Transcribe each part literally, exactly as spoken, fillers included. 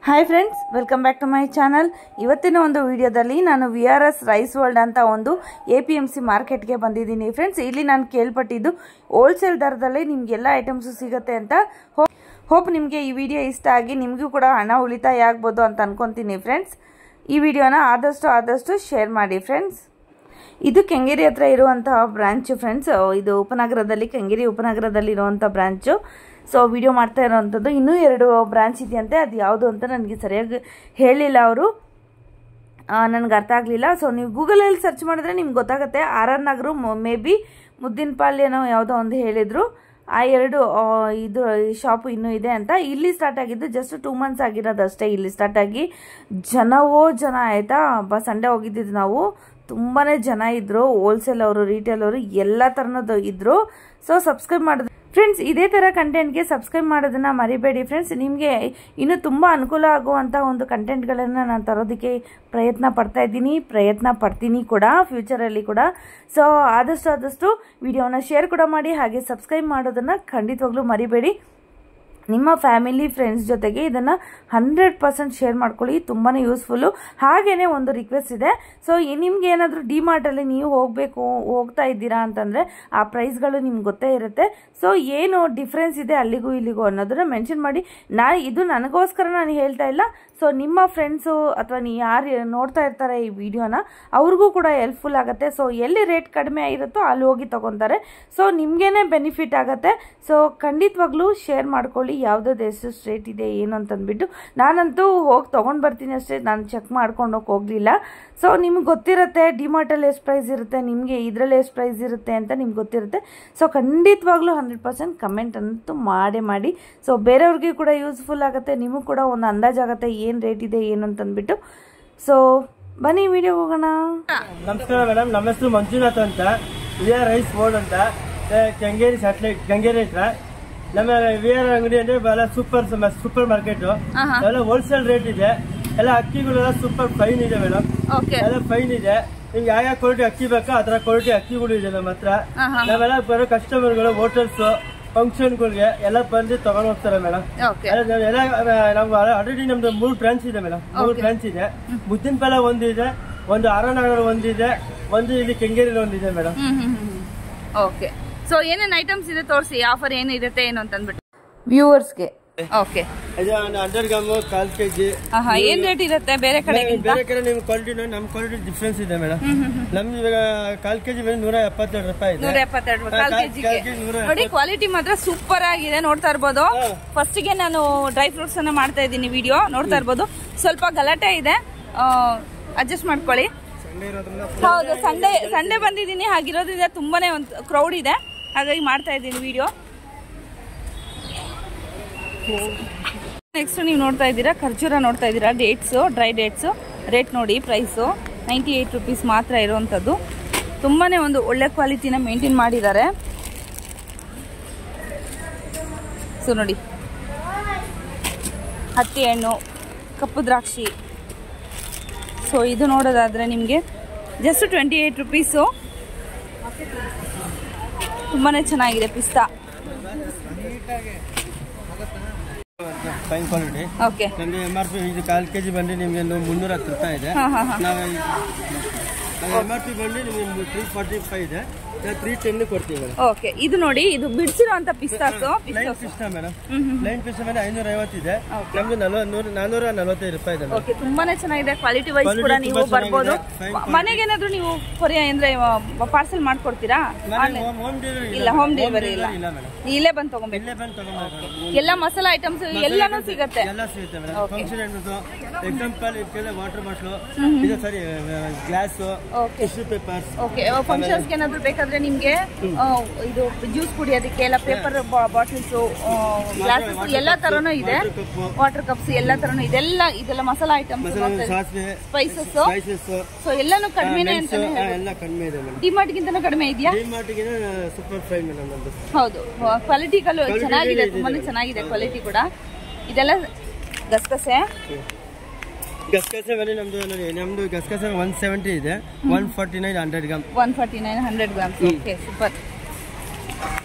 Hi friends, welcome back to my channel. ಇವತ್ತಿನ ಒಂದು ವಿಡಿಯೋದಲ್ಲಿ ನಾನು V R S rice world ಅಂತ ಒಂದು ಎ ಪಿ ಎಮ್ ಸಿ ಮಾರ್ಕೆಟ್ಗೆ ಬಂದಿದ್ದೀನಿ ಫ್ರೆಂಡ್ಸ್. ಇಲ್ಲಿ ನಾನು ಕೇಳ್ಪಟ್ಟಿದ್ದು ಹೋಲ್ಸೇಲ್ ದರದಲ್ಲಿ ನಿಮಗೆಲ್ಲ ಐಟಮ್ಸು ಸಿಗುತ್ತೆ ಅಂತ. ಹೋಪ್ ನಿಮಗೆ ಈ ವಿಡಿಯೋ ಇಷ್ಟ ಆಗಿ ನಿಮಗೂ ಕೂಡ ಹಣ ಉಳಿತಾಯ ಆಗ್ಬೋದು ಅಂತ ಅನ್ಕೊತೀನಿ ಫ್ರೆಂಡ್ಸ್. ಈ ವಿಡಿಯೋನ ಆದಷ್ಟು ಆದಷ್ಟು ಶೇರ್ ಮಾಡಿ ಫ್ರೆಂಡ್ಸ್. ಇದು ಕೆಂಗೇರಿ ಹತ್ರ ಇರುವಂತಹ ಬ್ರಾಂಚು ಫ್ರೆಂಡ್ಸ್. ಇದು ಉಪನಗರದಲ್ಲಿ ಕೆಂಗೇರಿ ಉಪನಗರದಲ್ಲಿ ಇರುವಂಥ ಬ್ರಾಂಚು. ಸೊ ವಿಡಿಯೋ ಮಾಡ್ತಾ ಇರೋವಂಥದ್ದು. ಇನ್ನೂ ಎರಡು ಬ್ರಾಂಚ್ ಇದೆಯಂತೆ, ಅದು ಯಾವುದು ಅಂತ ನನಗೆ ಸರಿಯಾಗಿ ಹೇಳಿಲ್ಲ ಅವರು, ನನಗೆ ಅರ್ಥ ಆಗಲಿಲ್ಲ. ಸೊ ನೀವು ಗೂಗಲಲ್ಲಿ ಸರ್ಚ್ ಮಾಡಿದ್ರೆ ನಿಮ್ಗೆ ಗೊತ್ತಾಗುತ್ತೆ. R R Nagar maybe ಮುದ್ದಿನ ಪಾಲ್ಯನೋ ಯಾವುದೋ ಒಂದು ಹೇಳಿದರು. ಆ ಎರಡು ಇದು ಶಾಪು ಇನ್ನೂ ಇದೆ ಅಂತ. ಇಲ್ಲಿ ಸ್ಟಾರ್ಟ್ ಆಗಿದ್ದು ಜಸ್ಟ್ ಟೂ ಮಂತ್ಸ್ ಆಗಿರೋದು ಅಷ್ಟೇ. ಇಲ್ಲಿ ಸ್ಟಾರ್ಟ್ ಆಗಿ ಜನವೋ ಜನ ಆಯಿತಾ. ಬ ಸಂಡೇ ಹೋಗಿದ್ದಿದ್ದು ನಾವು. ತುಂಬಾ ಜನ ಇದ್ದರು, ಹೋಲ್ಸೇಲ್ ಅವರು, ರಿಟೇಲ್ ಅವರು, ಎಲ್ಲ ಥರನದ್ದು ಇದ್ದರು. ಸೊ ಸಬ್ಸ್ಕ್ರೈಬ್ ಮಾಡಿದ್ರು ಫ್ರೆಂಡ್ಸ್. ಇದೇ ಥರ ಕಂಟೆಂಟ್ಗೆ ಸಬ್ಸ್ಕ್ರೈಬ್ ಮಾಡೋದನ್ನು ಮರಿಬೇಡಿ ಫ್ರೆಂಡ್ಸ್. ನಿಮಗೆ ಇನ್ನೂ ತುಂಬ ಅನುಕೂಲ ಆಗುವಂಥ ಒಂದು ಕಂಟೆಂಟ್ಗಳನ್ನು ನಾನು ತರೋದಕ್ಕೆ ಪ್ರಯತ್ನ ಪಡ್ತಾ ಇದ್ದೀನಿ, ಪ್ರಯತ್ನ ಪಡ್ತೀನಿ ಕೂಡ ಫ್ಯೂಚರಲ್ಲಿ ಕೂಡ. ಸೊ ಆದಷ್ಟು ಆದಷ್ಟು ವಿಡಿಯೋನ ಶೇರ್ ಕೂಡ ಮಾಡಿ, ಹಾಗೆ ಸಬ್ಸ್ಕ್ರೈಬ್ ಮಾಡೋದನ್ನು ಖಂಡಿತವಾಗ್ಲೂ ಮರಿಬೇಡಿ. ನಿಮ್ಮ ಫ್ಯಾಮಿಲಿ ಫ್ರೆಂಡ್ಸ್ ಜೊತೆಗೆ ಇದನ್ನು ಹಂಡ್ರೆಡ್ ಪರ್ಸೆಂಟ್ ಶೇರ್ ಮಾಡ್ಕೊಳ್ಳಿ, ತುಂಬಾ ಯೂಸ್ಫುಲ್ಲು. ಹಾಗೆಯೇ ಒಂದು ರಿಕ್ವೆಸ್ಟ್ ಇದೆ. ಸೊ ನಿಮ್ಗೆ ಏನಾದರೂ ಡಿಮಾರ್ಟಲ್ಲಿ ನೀವು ಹೋಗಬೇಕು ಹೋಗ್ತಾ ಇದ್ದೀರಾ ಅಂತಂದರೆ ಆ ಪ್ರೈಸ್ಗಳು ನಿಮ್ಗೆ ಗೊತ್ತೇ ಇರುತ್ತೆ. ಸೊ ಏನು ಡಿಫ್ರೆನ್ಸ್ ಇದೆ ಅಲ್ಲಿಗೂ ಇಲ್ಲಿಗೂ ಅನ್ನೋದನ್ನು ಮೆನ್ಷನ್ ಮಾಡಿ. ನಾ ಇದು ನನಗೋಸ್ಕರ ನಾನು ಹೇಳ್ತಾ ಇಲ್ಲ. ಸೊ ನಿಮ್ಮ ಫ್ರೆಂಡ್ಸು ಅಥವಾ ನೀವು ಯಾರು ನೋಡ್ತಾ ಇರ್ತಾರೆ ಈ ವಿಡಿಯೋನ, ಅವ್ರಿಗೂ ಕೂಡ ಹೆಲ್ಪ್ಫುಲ್ ಆಗುತ್ತೆ. ಸೊ ಎಲ್ಲಿ ರೇಟ್ ಕಡಿಮೆ ಇರುತ್ತೋ ಅಲ್ಲಿ ಹೋಗಿ ತೊಗೊತಾರೆ. ಸೊ ನಿಮಗೇನೆ ಬೆನಿಫಿಟ್ ಆಗುತ್ತೆ. ಸೊ ಖಂಡಿತವಾಗ್ಲೂ ಶೇರ್ ಮಾಡ್ಕೊಳ್ಳಿ ಯಾವುದಾದ್ರು ಎಷ್ಟು ರೇಟ್ ಇದೆ ಏನು ಅಂತಂದ್ಬಿಟ್ಟು. ನಾನಂತೂ ಹೋಗಿ ತೊಗೊಂಡು ಬರ್ತೀನಿ ಅಷ್ಟೇ, ನಾನು ಚೆಕ್ ಮಾಡ್ಕೊಂಡು ಹೋಗಿ ಹೋಗಲಿಲ್ಲ. ಸೊ ನಿಮ್ಗೆ ಗೊತ್ತಿರುತ್ತೆ ಡಿಮಾರ್ಟಲ್ಲಿ ಎಷ್ಟು ಪ್ರೈಸ್ ಇರುತ್ತೆ, ನಿಮಗೆ ಇದರಲ್ಲಿ ಎಷ್ಟು ಪ್ರೈಸ್ ಇರುತ್ತೆ ಅಂತ ನಿಮ್ಗೆ ಗೊತ್ತಿರುತ್ತೆ. ಸೊ ಖಂಡಿತವಾಗ್ಲೂ ಹಂಡ್ರೆಡ್ ಪರ್ಸೆಂಟ್ ಕಮೆಂಟ್ ಅಂತೂ ಮಾಡೇ ಮಾಡಿ. ಸೊ ಬೇರೆಯವ್ರಿಗೆ ಕೂಡ ಯೂಸ್ಫುಲ್ ಆಗುತ್ತೆ, ನಿಮಗೂ ಕೂಡ ಒಂದು ಅಂದಾಜಾಗುತ್ತೆ ಏನು ರೇಟ್ ಇದೆ ಏನು ಅಂತಂದ್ಬಿಟ್ಟು. ಸೊ ಬನ್ನಿ ವಿಡಿಯೋ ಹೋಗೋಣ. ನಮಸ್ಕಾರ ಮೇಡಮ್, ನಮ್ಮ ಹೆಸರು ಮಂಜುನಾಥ್ ಅಂತ. ವಿ ಆರ್ ರೈಸ್ ವರ್ಲ್ಡ್ ಅಂತ ಕೆಂಗೇರಿ ಸ್ಯಾಟಲೈಟ್ ಕೆಂಗೇರಿ ಹತ್ರ ನಮ್ಮ ವಿ ಆರ್ ಅಂಗಡಿ ಅಂದ್ರೆ ಬಹಳ ಸೂಪರ್ ಸೂಪರ್ ಮಾರ್ಕೆಟ್. ಎಲ್ಲ ಹೋಲ್ಸೇಲ್ ರೇಟ್ ಇದೆ. ಎಲ್ಲ ಅಕ್ಕಿಗಳೆಲ್ಲ ಸೂಪರ್ ಫೈನ್ ಇದೆ ಮೇಡಮ್, ಎಲ್ಲ ಫೈನ್ ಇದೆ. ನಿಮ್ಗೆ ಯಾವ ಯಾವ ಕ್ವಾಲಿಟಿ ಅಕ್ಕಿ ಬೇಕೋ ಅದರ ಕ್ವಾಲಿಟಿ ಅಕ್ಕಿಗಳು ಇದೆ ನಮ್ಮ ಹತ್ರ. ನಾವೆಲ್ಲ ಬರೋ ಕಸ್ಟಮರ್ಗಳು ಹೋಟೆಲ್ಸ್ ಫಂಕ್ಷನ್ಗಳಿಗೆ ಎಲ್ಲ ಬಂದು ತಗೊಂಡು ಹೋಗ್ತಾರೆ ಮೇಡಮ್. ಎಲ್ಲ ನಾವು ಆಲ್ರೆಡಿ ನಮ್ದು ಮೂರು ಬ್ರಾಂಚ್ ಇದೆ ಮೇಡಮ್, ಮೂರು ಬ್ರಾಂಚ್ ಇದೆ. ಮುದ್ದಿನ ಪಾಲ ಒಂದಿದೆ, ಒಂದು ಆರ್ ಆರ್ ನಗರ ಒಂದಿದೆ, ಒಂದು ಇಲ್ಲಿ ಕೆಂಗೇರಿ ಒಂದಿದೆ ಮೇಡಮ್. ಓಕೆ, ಸೊ ಏನೇನು ಐಟಮ್ಸ್ ಇದೆ ತೋರಿಸಿ, ಆಫರ್ ಏನು ಇರುತ್ತೆ ಏನು ಅಂತಂದ್ಬಿಟ್ಟು ವ್ಯೂವರ್ಸ್ಗೆ. ಓಕೆ, ಹಂಡ್ರೆಡ್ ಗ್ರಾಮ್ ಕಾಲ್ ಕೆಜಿ ಏನ್ ರೇಟ್ ಇರುತ್ತೆ ಬೇರೆ ಕಡೆ? ಬೇರೆ ಕಡೆ ನಿಮ್ ಕ್ವಾಲಿಟಿ ನಮ್ ಕ್ವಾಲಿಟಿ ಡಿಫ್ರೆನ್ಸ್ ಇದೆ ಮೇಡಮ್. ನಮ್ದು ಇವಾಗ ಕಾಲ್ ಕೆಜಿ ಮೇಲೆ ನೂರ ಎಪ್ಪತ್ತೆರಡು ರೂಪಾಯಿ ಇದೆ. ನೂರ ಎಪ್ಪತ್ತೆರಡು ಕಾಲ್ ಕೆಜಿಗೆ ನೋಡಿ. ಕ್ವಾಲಿಟಿ ಮಾತ್ರ ಸೂಪರ್ ಆಗಿದೆ, ನೋಡ್ತಾ ಇರ್ಬೋದು. ಫಸ್ಟ್ ಗೆ ನಾನು ಡ್ರೈ ಫ್ರೂಟ್ಸ್ ಅನ್ನ ಮಾಡ್ತಾ ಇದ್ದೀನಿ ವಿಡಿಯೋ, ನೋಡ್ತಾ ಇರ್ಬೋದು. ಸ್ವಲ್ಪ ಗಲಾಟೆ ಇದೆ, ಅಡ್ಜಸ್ಟ್ ಮಾಡ್ಕೊಳ್ಳಿ. ಹೌದು, ಸಂಡೇ ಸಂಡೇ ಬಂದಿದ್ದೀನಿ, ಹಾಗಿರೋದ್ರಿಂದ ತುಂಬಾನೇ ಒಂದು ಕ್ರೌಡ್ ಇದೆ, ಹಾಗಾಗಿ ಮಾಡ್ತಾ ಇದ್ದೀನಿ ವಿಡಿಯೋ. ನೆಕ್ಸ್ಟ್ ನೀವು ನೋಡ್ತಾ ಇದ್ದೀರಾ ಖರ್ಜೂರ ನೋಡ್ತಾ ಇದ್ದೀರಾ, ಡೇಟ್ಸು, ಡ್ರೈ ಡೇಟ್ಸು. ರೇಟ್ ನೋಡಿ, ಪ್ರೈಸು ನೈಂಟಿ ಏಯ್ಟ್ ರುಪೀಸ್ ಮಾತ್ರ ಇರುವಂಥದ್ದು. ತುಂಬಾ ಒಂದು ಒಳ್ಳೆ ಕ್ವಾಲಿಟಿನ ಮೇಂಟೈನ್ ಮಾಡಿದ್ದಾರೆ. ಸೊ ನೋಡಿ, ಹತ್ತಿ ಹಣ್ಣು, ಕಪ್ಪು ದ್ರಾಕ್ಷಿ. ಸೊ ಇದು ನೋಡೋದಾದರೆ ನಿಮಗೆ ಜಸ್ಟ್ ಟ್ವೆಂಟಿ ಏಯ್ಟ್ ರುಪೀಸು. ತುಂಬಾ ಚೆನ್ನಾಗಿದೆ. ಪಿಸ್ತಾ ಫೈನ್ ಕ್ವಾಲಿಟಿ. ಓಕೆ, ನಮಗೆ ಎಮ್ ಆರ್ ಪಿ ಇದು ಕಾಲ್ ಕೆಜಿ ಬಂದು ನಿಮಗೆ ಮುನ್ನೂರ ಹತ್ತು ರೂಪಾಯಿ ಇದೆ. ನಾವು ಎಮ್ ಆರ್ ಪಿ ಬಂದು ನಿಮಗೆ ತ್ರೀ ಫಾರ್ಟಿ ಫೈವ್ ಇದೆ, ತ್ರೀ ಟೆನ್ ಕೊಡ್ತೀವಿ. ಓಕೆ, ಇದು ನೋಡಿ, ಇದು ಬಿಡಿಸಿರುವಂತ ಪಿಸ್ತಾಸು. ಲೈನ್ ಪಿಸ್ತಾ ಮೇಡಮ್, ಲೈನ್ ಪಿಸ್ತಾ ಮೇಲೆ ಐನೂರ ಐವತ್ತು ಇದೆ, ನಮ್ಗೆ ನಾನೂರ ನಲವತ್ತೈದು ರೂಪಾಯಿ ಇದೆ. ಓಕೆ, ತುಂಬಾನೇ ಚೆನ್ನಾಗಿದೆ. ಕ್ವಾಲಿಟಿ ವೈಸ್ ಕೂಡ ನೀವು ಬರ್ಬೋದು. ಮನೆಗೆ ಏನಾದ್ರು ನೀವು ಕೊರಿಯರ್ ಅಂದ್ರೆ ಪಾರ್ಸೆಲ್ ಮಾಡ್ಕೊಡ್ತೀರಾ? ಇಲ್ಲ, ಹೋಮ್ ಡೆಲಿವರಿ ಇಲ್ಲ, ಇಲ್ಲೇ ಬಂದು ತಗೊಬೇಕು. ಎಲ್ಲ ಮಸಾಲಾ ಐಟಮ್ಸ್ ಎಲ್ಲಾನು ಸಿಗುತ್ತೆ. ಎಲ್ಲ ಸಿಗುತ್ತೆ madam. Function example water bottle, ಇದು sorry glass, tissue papers. Okay, functions ಏನಾದ್ರು ಬೇಕಾದ್ರೆ ನಿಮ್ಗೆ ಇದು ಜ್ಯೂಸ್ ಕುಡಿಯೋದಕ್ಕೆ ಎಲ್ಲ ಪೇಪರ್ ಬಾಟಲ್ಸ್, ಗ್ಲಾಸಸ್ ಎಲ್ಲ ತರನು ಇದೆ. ವಾಟರ್ ಕಪ್ಸ್ ಎಲ್ಲ ತರನು ಇದೆಲ್ಲ ಇದೆಲ್ಲ ಮಸಾಲಾ ಐಟಮ್ಸ್, ಸ್ಪೈಸಸ್. ಸೊ ಎಲ್ಲಾನು ಕಡಿಮೆನೆ ಅಂತ ಎಲ್ಲ ಕಡಿಮೆ ಇದೆ ಮೇಡಮ್. ಡಿಮಾರ್ಟ್ ಗಿಂತನೂ ಕಡಿಮೆ ಇದೆಯಾ? ಡಿಮಾರ್ಟ್ ಗೆ ಸೂಪರ್ ಫೈನ್ ಮೇಡಮ್ ನಮ್ದು. ಹೌದು, ಕ್ವಾಲಿಟಿ ಚೆನ್ನಾಗಿದೆ, ತುಂಬಾನೇ ಚೆನ್ನಾಗಿದೆ ಕ್ವಾಲಿಟಿ ಕೂಡ. ಇದೆಲ್ಲ ಗಸಗಸೆ. ಗಸಗಸೆ ಬೆಲೆ ನಮ್ದು ನೋಡಿ, ನಮ್ದು ಗಸಗಸೆ ಒನ್ ಸೆವೆಂಟಿ ಇದೆ, one forty nine hundred gram. One forty nine hundred grams. Okay, super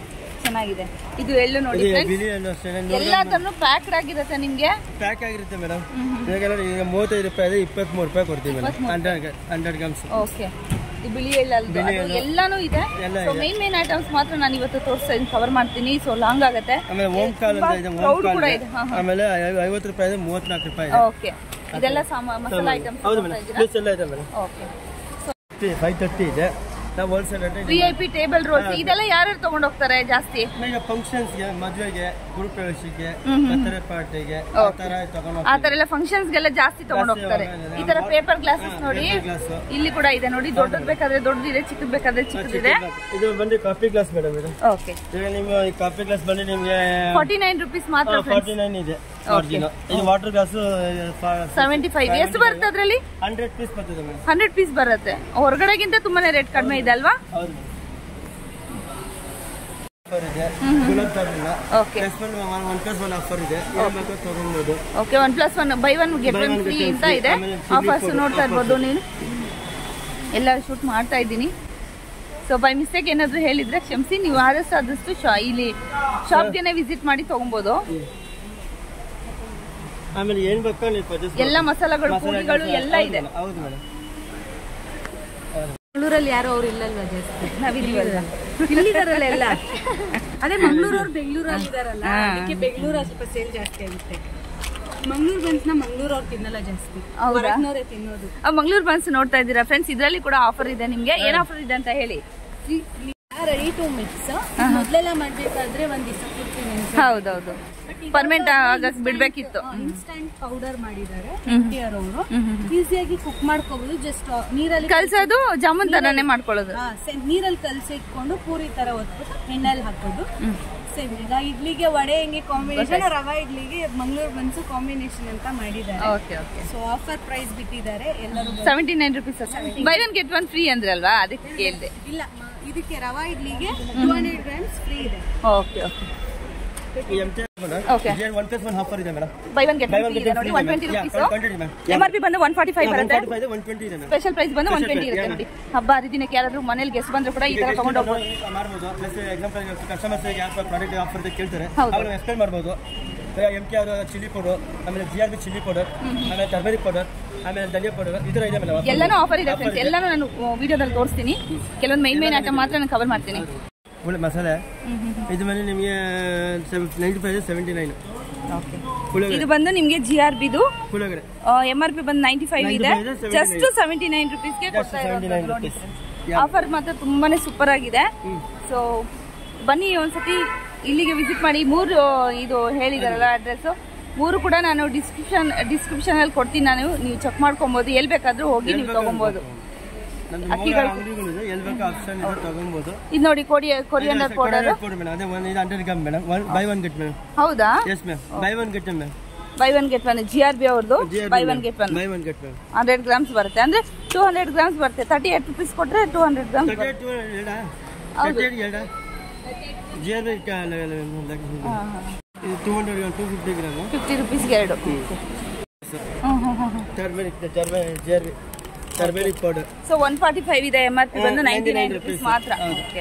ಚೆನ್ನಾಗಿದೆ. ಇದು ಎಳ್ಳು ನೋಡಿ ಬಿಳಿ ಎಳ್ಳು ಅಷ್ಟೇ. ಎಲ್ಲಾ ತರನು ಪ್ಯಾಕ್ಡ್ ಆಗಿರುತ್ತೆ ನಿಮ್ಗೆ. ಪ್ಯಾಕ್ ಆಗಿರುತ್ತೆ ಮೇಡಮ್. ಈಗ ಮೂವತ್ತೈದು ರೂಪಾಯಿ ಇಪ್ಪತ್ಮೂರು ರೂಪಾಯಿ ಕೊಡ್ತೀವಿ madam. Hundred hundred grams. Okay. ಈ ಬಿಳಿ ಎಳ್ಳು ಎಲ್ಲಾನು ಇದೆ. ಸೊ ಮೇನ್ ಮೇನ್ ಐಟಮ್ಸ್ ಮಾತ್ರ ನಾನು ಇವತ್ತು ತೋರಿಸ್ತಾ ಇದ್ದೀನಿ, ಕವರ್ ಮಾಡ್ತೀನಿ. ಸೊ ಲಾಂಗ್ ಆಗುತ್ತೆ. ಆಮೇಲೆ ಓಂ ಕಾಲ್ ಅಂತ ಇದೆ, ಓಂ ಕಾಲ್. ಆಮೇಲೆ ಐವತ್ತು ರೂಪಾಯಿ ಇದೆ, ಮೂವತ್ನಾಲ್ಕು ರೂಪಾಯಿ ಇದೆ. ಓಕೆ. ಇದೆಲ್ಲ ಮಸಾಲಾ ಐಟಮ್ಸ್. ಹೌದು ಮೇಡಮ್, ಪ್ಲೇಸ್ ಎಲ್ಲ ಇದೆ ಮೇಡಮ್. ಓಕೆ. ಫೈವ್ ತರ್ಟಿ ಇದೆ. ನಾವು wholesale rate. VIP table rolls ಇದೆಲ್ಲ ಯಾರು ತಗೊಂಡು ಹೋಗ್ತಾರೆ ಜಾಸ್ತಿ? ಈಗ ಫಂಕ್ಷನ್ಸ್ ಗೆ, ಮದುವೆಗೆ, ಗುರುಪ್ರವೇಶಕ್ಕೆ, ಬರ್ತಡೇ ಪಾರ್ಟಿಗೆ ಆ ತರ ತಗೊಂಡು ಆ ತರ ಎಲ್ಲ ಫಂಕ್ಷನ್ಸ್ ಗೆಲ್ಲ ಜಾಸ್ತಿ ತಗೊಂಡು ಹೋಗ್ತಾರೆ. ಈ ತರ ಪೇಪರ್ ಗ್ಲಾಸಸ್ ನೋಡಿ ಇಲ್ಲಿ ಕೂಡ ಇದೆ ನೋಡಿ. ದೊಡ್ಡದು ಬೇಕಾದ್ರೆ ದೊಡ್ಡದಿದೆ, ಚಿಕ್ಕದು ಬೇಕಾದ್ರೆ ಚಿಕ್ಕದಿದೆ. ಇದು ಬಂದು ಕಾಫಿ ಗ್ಲಾಸ್ ಮೇಡಮ್. ಇದು ಓಕೆ. ಈಗ ನಿಮ್ಮ ಈ ಕಾಫಿ ಗ್ಲಾಸ್ ಬಂದು ನಿಮಗೆ ಫಾರ್ಟಿ ನೈನ್ ರುಪೀಸ್ ಮಾತ್ರ. ಫಾರ್ಟಿ ನೈನ್ ಇದೆ. ಇದು ವಾಟರ್ ಗ್ಲಾಸ್ ಸೆವೆಂಟಿ ಫೈವ್. ಎಷ್ಟು ಬರುತ್ತೆ ಅದ್ರಲ್ಲಿ? ಹಂಡ್ರೆಡ್ ಪೀಸ್ ಬರ್ತದೆ ಮೇಡಮ್. ಹಂಡ್ರೆಡ್ ಪೀಸ್ ಬರುತ್ತೆ. ಹೊರಗಡೆಗಿಂತ ತುಂಬಾನೇ ರೇಟ್ ಕಡಿಮೆ ಇದೆ ಅಲ್ವಾ? ಹೌದು. Gulab jamun one plus one offer ಇದೆ, ತಗೊಂಡ್ಬೋದು. Okay. One plus one buy one get one free ಅಂತ ಇದೆ ಆಫರ್ಸ್. ನೋಡ್ತಾ ಇರ್ಬೋದು ನೀನು. ಎಲ್ಲ ಶೂಟ್ ಮಾಡ್ತಾ ಇದ್ದೀನಿ. ಸೊ ಬೈ ಮಿಸ್ಟೇಕ್ ಏನಾದ್ರು ಹೇಳಿದ್ರೆ ಕ್ಷಮಿಸಿ. ನೀವು ಆದಷ್ಟು ಆದಷ್ಟು ಇಲ್ಲಿ ಶಾಪ್ಗೆನೆ ವಿಸಿಟ್ ಮಾಡಿ ತಗೊಬೋದು. ಆಮೇಲೆ ಏನ್ ಬೇಕಾ ಎಲ್ಲ ಮಸಾಲೆಗಳು, ಪುಡಿಗಳು ಎಲ್ಲ ಇದೆ. ಹೌದು ಮೇಡಮ್. ಮಂಗಳೂರಲ್ಲಿ ಯಾರು ಅವ್ರು ಇಲ್ಲಲ್ವಾ ಜಾಸ್ತಿ? ನಾವಿದೀವಲ್ಲ, ಇಲ್ಲಿದಾರಲ್ಲ ಎಲ್ಲ. ಅದೇ ಮಂಗಳೂರವ್ರು ಬೆಂಗಳೂರಲ್ಲಿ ಇದಾರಲ್ಲ, ಅದಕ್ಕೆ ಬೆಂಗಳೂರಲ್ಲಿ ಸ್ವಲ್ಪ ಸೇಲ್ ಜಾಸ್ತಿ ಆಗುತ್ತೆ. ಮಂಗಳೂರು ಬನ್ಸ್ನ ಮಂಗಳೂರವ್ರು ತಿನ್ನಲ್ಲ ಜಾಸ್ತಿ, ಹೊರಗ್ನವರೇ ತಿನ್ನೋದು. ಮಂಗಳೂರು ಬನ್ಸ್ ನೋಡ್ತಾ ಇದ್ದೀರಾ ಫ್ರೆಂಡ್ಸ್. ಇದರಲ್ಲಿ ಕೂಡ ಆಫರ್ ಇದೆ ನಿಮ್ಗೆ. ಏನ್ ಆಫರ್ ಇದೆ ಅಂತ ಹೇಳಿ. Ready to mix. ಮೊದಲೆಲ್ಲ ಮಾಡ್ಬೇಕಾದ್ರೆ ಒಂದ್ ದಿವಸ ಪೂರ್ತಿ ನೆನ್ಸಿ. ಹೌದೌದು, ಪರ್ಮೆಂಟ್ ಆಗಕ್ ಬಿಡ್ಬೇಕಿತ್ತು. ಇನ್ಸ್ಟಂಟ್ ಪೌಡರ್ ಮಾಡಿದ್ದಾರೆ ಅವರು. ಈಸಿಯಾಗಿ ಕುಕ್ ಮಾಡ್ಕೋಬಹುದು. ಜಸ್ಟ್ ನೀರಲ್ಲಿ ಕಲ್ಸೋದು, ಜಾಮೂನ್ ತರನೇ ಮಾಡ್ಕೊಳ್ಳೋದು. ನೀರಲ್ಲಿ ಕಲ್ಸಿ ಇಟ್ಕೊಂಡು ಪೂರಿ ತರ ಒತ್ಬಿಟ್ಟು ಎಣ್ಣೆಲ್ಲಿ ಹಾಕೋದು. ಸೇಮ್ ಈಗ ಇಡ್ಲಿಗೆ ವಡೆ ಹೆಂಗೆ ಕಾಂಬಿನೇಷನ್, ರವಾ ಇಡ್ಲಿಗೆ ಮಂಗಳೂರು ಬನ್ಸು ಕಾಂಬಿನೇಷನ್ ಅಂತ ಮಾಡಿದ್ದಾರೆ. Okay okay. So offer price ಬಿಟ್ಟಿದ್ದಾರೆ ಎಲ್ಲರೂ. Seventy nine rupees. Buy one get one free ಅಂದ್ರಲ್ವಾ, ಅದಕ್ಕೆ ಕೇಳಿದೆ. ಇಲ್ಲ, ಇದಕ್ಕೆ ರವಾ ಇಡ್ಲಿಗೆ ಟೂ ಹಂಡ್ರೆಡ್ ಗ್ರಾಮ್ಸ್ ಫ್ರೀ ಇದೆ. Okay okay. Buy one get one ಇದೆ ನೋಡಿ. One twenty rupees. ಎಂಆರ್ಪಿ ಬಂದು ಒನ್ ಫಾರ್ಟಿ ಫೈವ್ ಬರುತ್ತೆ. ಸ್ಪೆಷಲ್ ಪ್ರೈಸ್ ಬಂದು ಒನ್ ಟ್ವೆಂಟಿ ಇರುತ್ತೆ ನೋಡಿ. ಹಬ್ಬ ಹರಿದಿನಕ್ಕೆ ಯಾರಾದ್ರೂ ಮನೇಲಿ ಗೆಸ್ಟ್ ಬಂದ್ರು ಕೂಡ ಈ ತರ ತಗೊಂಡು ಹೋಗ್ಬೋದು. ಎಂ ಕೆ ಅವರು ಚಿಲ್ಲಿ ಪೌಡರ್, ಆಮೇಲೆ G R B chilli powder, ಆಮೇಲೆ ಟರ್ಮರಿಕ್ ಪೌಡರ್, ಆಮೇಲೆ ಧನಿಯಾ ಪೌಡರ್, ಈ ತರ ಇದೆ ಮೇಡಮ್. ಎಲ್ಲಾನು ಆಫರ್ ಇದೆ ಫ್ರೆಂಡ್ಸ್. ಎಲ್ಲಾನು ನಾನು ವಿಡಿಯೋದಲ್ಲಿ ತೋರಿಸ್ತೀನಿ. ಕೆಲವೊಂದು ಮೈನ್ ಮೈನ್ ಐಟಮ್ ಮಾತ್ರ ನಾನು ಕವರ್ ಮಾಡ್ತೀನಿ. ಒಳ್ಳೆ ಮಸಾಲೆ ಇದು ಬಂದು ನಿಮಗೆ ನೈಂಟಿ ಫೈವ್ ಸೆವೆಂಟಿ ನೈನ್. ಇದು ಬಂದು ನಿಮಗೆ ಜಿ ಆರ್ ಬಿದು ಪುಳಗಡೆ ಎಂ ಆರ್ ಪಿ ಬಂದು ನೈಂಟಿ ಫೈವ್ ಇದೆ. ಜಸ್ಟ್ ಸೆವೆಂಟಿ ನೈನ್ ರುಪೀಸ್ಗೆ ಕೊಡ್ತಾ ಇರೋದು. ಆಫರ್ ಮಾತ್ರ ತುಂಬಾನೇ ಸೂಪರ್ ಆಗಿದೆ. ಸೊ ಬನ್ನಿ ಒಂದ್ಸತಿ ಇಲ್ಲಿಗೆ ವಿಸಿಟ್ ಮಾಡಿ. ಮೂರು ಇದು ಹೇಳಿದಾರಲ್ಲ ಅಡ್ರೆಸ್, ಮೂರು ಕೂಡ ನಾನು ಡಿಸ್ಕ್ರಿಪ್ಷನ್ ಡಿಸ್ಕ್ರಿಪ್ಷನ್ ಅಲ್ಲಿ ಕೊಡ್ತೀನಿ. ನಾನು ನೀವು ಚೆಕ್ ಮಾಡ್ಕೊಬಹುದು. ಎಲ್ಲಿ ಬೇಕಾದ್ರೂ ಹೋಗಿ ನೀವು ತಗೊಬಹುದು. ಇದು ನೋಡಿ ಕೊರಿಯಂಡರ್ ಪೌಡರ್. ಹೌದಾ? Buy one get one G R B ಅವ್ರದ್ದು. Buy one get one hundred grams ಬರುತ್ತೆ. ಅಂದ್ರೆ ಟೂ ಹಂಡ್ರೆಡ್ ಗ್ರಾಮ್ಸ್ ಬರುತ್ತೆ. ತರ್ಟಿ ಏಟ್ ರುಪೀಸ್ ಕೊಟ್ರೆ ಟೂ ಹಂಡ್ರೆಡ್ ಗ್ರಾಮ್ಸ್ ಫಿಫ್ಟಿ ರುಪೀಸ್ಗೆ ಎರಡು. Turmeric powder. So one forty five ಇದೆ. M R P ಬಂದು ninety nine rupees ಮಾತ್ರ.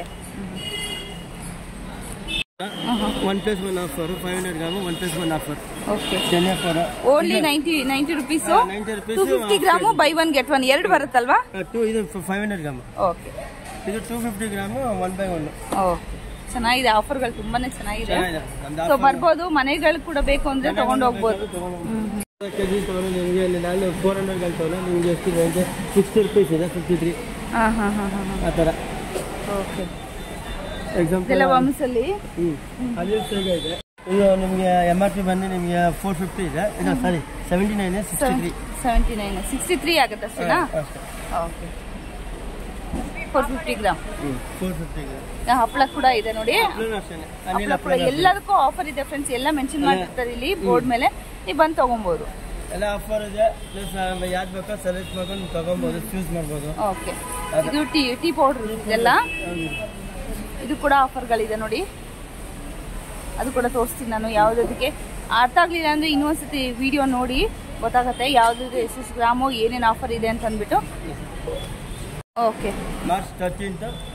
One plus one offer five hundred gram one plus one offer. Okay. Only ninety ninety rupees. Two fifty gram buy one get one ಎರಡು ಬರುತ್ತಲ್ವಾ? Two ಇದು five hundred gram. Okay. ಇದು two fifty gram one buy one. ಚೆನ್ನಾಗಿದೆ. ಆಫರ್ಗಳು ತುಂಬಾನೇ ಚೆನ್ನಾಗಿದೆ. So ಬರ್ಬೋದು. ಮನೆಗಳು ಕೂಡ ಬೇಕು ಅಂದ್ರೆ ತಗೊಂಡು ಹೋಗ್ಬೋದು. ಕೆಜಿ ತಗೊಂಡು ನಿಮಗೆ ನಾನು ಫೋರ್ ಹಂಡ್ರೆಡ್ ತಗೊಂಡು ನಿಮಗೆ ಎಷ್ಟು ಇದೆ? ಸಿಕ್ಸ್ಟಿ ರುಪೀಸ್ ಇದೆ, ಫಿಫ್ಟಿ ತ್ರೀ ಆ ಥರ. ಓಕೆ. ಎಕ್ಸಾಂಪಲ್ ವಮ್ಸಲ್ಲಿ ಅಲ್ಲಿ ಇದೆ. ಇದು ನಿಮಗೆ ಎಮ್ ಆರ್ ಪಿ ಬಂದು ನಿಮಗೆ ಫೋರ್ ಫಿಫ್ಟಿ ಇದೆ. ಇದು sorry seventy nine sixty three seventy nine sixty three ಆಗುತ್ತೆ ಅಷ್ಟೇನಾ? Okay. Four fifty gram four fifty gram. ಹಪ್ಪಳ ಕೂಡ ಇದೆ ನೋಡಿ. ಹಪ್ಪಳ ಕೂಡ ಎಲ್ಲದಕ್ಕೂ ಆಫರ್ ಇದೆ ಫ್ರೆಂಡ್ಸ್. ಎಲ್ಲ ಮೆನ್ಷನ್ ಮಾಡಿರ್ತಾರೆ ಇಲ್ಲಿ ಬೋರ್ಡ್ ಮೇಲೆ. ನೀವು ಬಂದು ತಗೊಬಹುದು. ಎಲ್ಲ ಆಫರ್ ಇದೆ. ಪ್ಲಸ್ ಯಾವ್ದು ಬೇಕೋ ಸೆಲೆಕ್ಟ್ ಮಾಡ್ಕೊಂಡು ತಗೊಬಹುದು, ಚೂಸ್ ಮಾಡ್ಬೋದು. ಓಕೆ. ಇದು ಟೀ ಟೀ ಪೌಡರ್ ಇದೆಲ್ಲ. ಇದು ಕೂಡ ಆಫರ್ಗಳಿದೆ ನೋಡಿ. ಅದು ಕೂಡ ತೋರಿಸ್ತೀನಿ ನಾನು. ಯಾವುದಕ್ಕೆ ಅರ್ಥ ಆಗ್ಲಿಲ್ಲ ಅಂದ್ರೆ ಇನ್ನೊಂದ್ಸತಿ ವಿಡಿಯೋ ನೋಡಿ ಗೊತ್ತಾಗತ್ತೆ ಯಾವ್ದು ಎಷ್ಟು ಗ್ರಾಮು ಏನೇನು ಆಫರ್ ಇದೆ ಅಂತ ಅಂದ್ಬಿಟ್ಟು. Okay. March thirteenth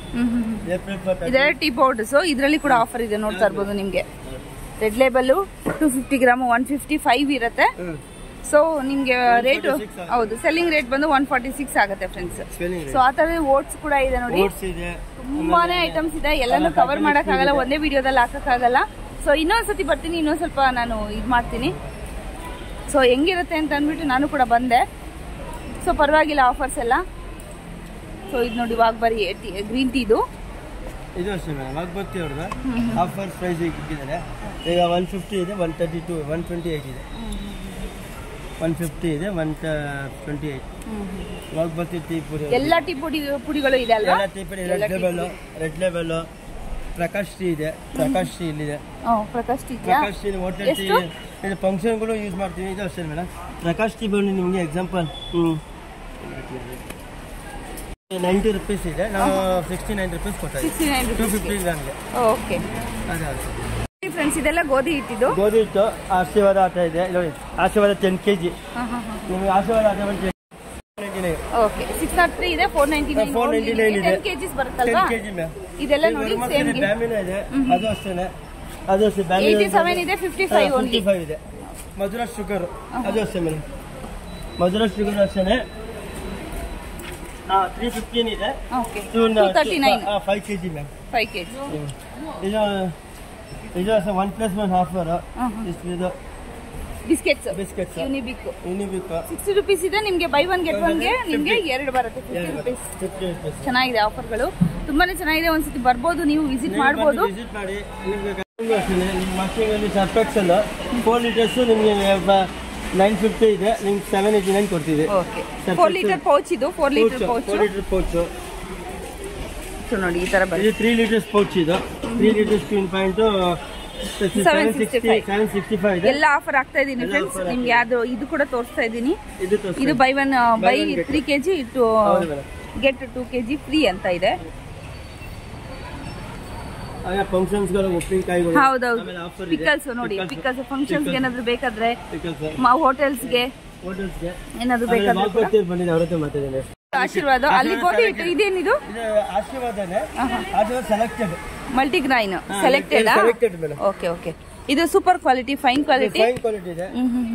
April four ಇದೆಲ್ಲ ಟೀ ಪೌಡರ್ಸ್, ಇದರಲ್ಲಿ ಕೂಡ ಆಫರ್ ಇದೆ ನೋಡ್ತಾ ಇರ್ಬೋದು ನಿಮಗೆ. Red label two fifty gram one fifty five ಇರುತ್ತೆ. ಸೊ ನಿಮ್ಗೆ ರೇಟ್ ಹೌದು ಸೆಲ್ಲಿಂಗ್ ರೇಟ್ ಬಂದು ಒನ್ ಫಾರ್ಟಿ ಸಿಕ್ಸ್ ಆಗುತ್ತೆ ಫ್ರೆಂಡ್ಸ್. ಸೊ ಆ ತರ ಓಟ್ಸ್ ಕೂಡ ಇದೆ ನೋಡಿ, ತುಂಬಾನೇ ಐಟಮ್ಸ್ ಇದೆ. ಎಲ್ಲಾನು ಕವರ್ ಮಾಡಕ್ಕಾಗಲ್ಲ, ಒಂದೇ ವಿಡಿಯೋದಲ್ಲಿ ಹಾಕಕ್ಕಾಗಲ್ಲ. ಸೊ ಇನ್ನೊಂದ್ಸತಿ ಬರ್ತೀನಿ, ಇನ್ನೊಂದ್ ಸ್ವಲ್ಪ ನಾನು ಇದು ಮಾಡ್ತೀನಿ. ಸೊ ಹೆಂಗಿರುತ್ತೆ ಅಂತ ಅಂದ್ಬಿಟ್ಟು ನಾನು ಕೂಡ ಬಂದೆ. ಸೊ ಪರವಾಗಿಲ್ಲ ಆಫರ್ಸ್ ಎಲ್ಲ. ಸೊ ಇದು ನೋಡಿ ವಾಗ್ಬರಿ ಗ್ರೀನ್ ಟೀದು ಇದು ಅಷ್ಟೇ ಮೇಡಮ್. ವಾಗ್ಬತ್ತಿ ಅವ್ರದ್ದು ಆಫರ್ ಪ್ರೈಸ್ ಇಟ್ಟಿದ್ದಾರೆ. ಈಗ ಒನ್ ಫಿಫ್ಟಿ ಇದೆ, one thirty two one twenty eight ಇದೆ. ಒನ್ ಫಿಫ್ಟಿ ಇದೆ, ಒನ್ ಟ್ವೆಂಟಿ ಏಯ್ಟ್. ವಾಗ್ಬತ್ತಿ ಟೀ ಪುಡಿ ಎಲ್ಲ ಟೀ ಪುಡಿ ಪುಡಿಗಳು ಇದೆ ಅಲ್ವಾ? ಎಲ್ಲ ಟೀ ಪುಡಿ red label red label Prakash tea ಇದೆ. ಪ್ರಕಾಶ್ ಟೀ ಇಲ್ಲಿದೆ. Prakash tea Prakash tea hotel tea ಇದು ಫಂಕ್ಷನ್ಗಳು ಯೂಸ್ ಮಾಡ್ತೀವಿ. ಇದು ಅಷ್ಟೇ ಮೇಡಮ್. ಪ್ರಕಾಶ್ ಟೀ ಬಂದು ನಿಮಗೆ ಎಕ್ಸಾಂಪಲ್ ಹ್ಞೂ ನೈಂಟಿ ರುಪೀಸ್ ಇದೆ, ನಾವು ಸಿಕ್ಸ್ಟಿ ನೈನ್ ರುಪೀಸ್ ಕೊಡ್ತೀವಿ ಟೂ ಫಿಫ್ಟಿ ಗ್ರಾಮ್ಗೆ. ಓಕೆ ಅದೇ ಅದೇ ಫ್ರೆಂಡ್ಸ್, ಇದೆಲ್ಲ ಗೋಧಿ ಹಿಟ್ಟಿದ್ದು. ಗೋಧಿ ಹಿಟ್ಟು ಆಶೀರ್ವಾದ ಆಟ ಇದೆ ನೋಡಿ. ಆಶೀರ್ವಾದ ಟೆನ್ ಕೆ ಜಿ ನಿಮಗೆ ಆಶೀರ್ವಾದ ಆಟ ಬಂದು ಓಕೆ ಸಿಕ್ಸ್ ನಾಟ್ ತ್ರೀ ಇದೆ, four ninety nine four ninety nine ಇದೆ. ಟೆನ್ ಕೆಜಿಸ್ ಬರುತ್ತಲ್ವಾ? Ten KG ma'am. ಇದೆಲ್ಲ ನೋಡಿ ಸೇಮ್ ಬ್ಯಾಮಿನ ಇದೆ, ಅದು ಅಷ್ಟೇನೆ. ಅದು ಅಷ್ಟೇ ಏಯ್ಟಿ ಸೆವೆನ್ ಇದೆ, ಫಿಫ್ಟಿ ಫೈವ್ ಓನ್ಲಿ. ಫೈವ್ ಇದೆ. ಮಧುರಾ ಶುಗರ್ ಅದು ಅಷ್ಟೇ ಮೇಡಮ್. ಮಧುರಾ ಶುಗರ್ ಅಷ್ಟೇನೆ ತ್ರೀ ಫಿಫ್ಟೀನ್ ಇದೆ. Okay two thirty nine five K G ma'am. Five K G ಇದು ಇದು ಒನ್ ಪ್ಲಸ್ ಒನ್ ಆಫರ್. ಇದು biscuits biscuits Unibic Unibic sixty rupees ಇದೆ. ನಿಮಗೆ ಬೈ ಒನ್ ಗೆಟ್ ಒನ್ಗೆ ನಿಮಗೆ ಎರಡು ಬರುತ್ತೆ. Fifty rupees. ಚೆನ್ನಾಗಿದೆ ಆಫರ್ಗಳು, ತುಂಬಾನೇ ಚೆನ್ನಾಗಿದೆ. ಒಂದ್ಸತಿ ಬರ್ಬೋದು, ನೀವು ವಿಸಿಟ್ ಮಾಡ್ಬೋದು. ವಿಸಿಟ್ ಮಾಡಿ. ನಿಮ್ಗೆ ವಾಷಿಂಗಲ್ಲಿ ಸರ್ಫ್ ಎಕ್ಸೆಲ್ ಫೋರ್ ಲೀಟರ್ಸ್ ನಿಮಗೆ ನೈನ್ ಫಿಫ್ಟಿ ಇದೆ, ನಿಮ್ಗೆ ಸೆವೆನ್ ಏಯ್ಟಿ ನೈನ್ ಕೊಡ್ತೀವಿ. ಓಕೆ ಫೋರ್ ಲೀಟರ್ ಪೌಚ್ ಇದು. Four litre pouch four litre pouch ನೋಡಿ ಈ ತರ ಬರುತ್ತೆ. ಇದು ತ್ರೀ ಲೀಟರ್ಸ್ ಪೌಚ್ ಇದು. Three litres pin point seven sixty five ಇದೆ. ಎಲ್ಲ ಆಫರ್ ಆಗ್ತಾ ಇದೀನಿ ಫ್ರೆಂಡ್ಸ್. ನಿಮ್ಗೆ ಯಾವ್ದು ಇದು ಕೂಡ ತೋರಿಸ್ತಾ ಇದೀನಿ. ಇದು ಇದು buy one buy three KG to get two KG free ಅಂತ ಇದೆ. ಹೌದೌದು ಪಿಕಲ್ಸ್ ನೋಡಿ, ಪಿಕಲ್ಸ್ ಫಂಕ್ಷನ್ಸ್ ಏನಾದ್ರು ಬೇಕಾದ್ರೆ, ಹೋಟೆಲ್ಸ್ಗೆ ಏನಾದ್ರು ಬೇಕಾದ್ರೆ. ಆಶೀರ್ವಾದ ಅಲ್ಲಿ ಗೋಧಿ ಹಿಟ್ಟು ಇದೇನಿದು? ಆಶೀರ್ವಾದನೇ selected multigrain selected. Okay okay ಇದು super quality, fine quality. Fine quality ಇದೆ.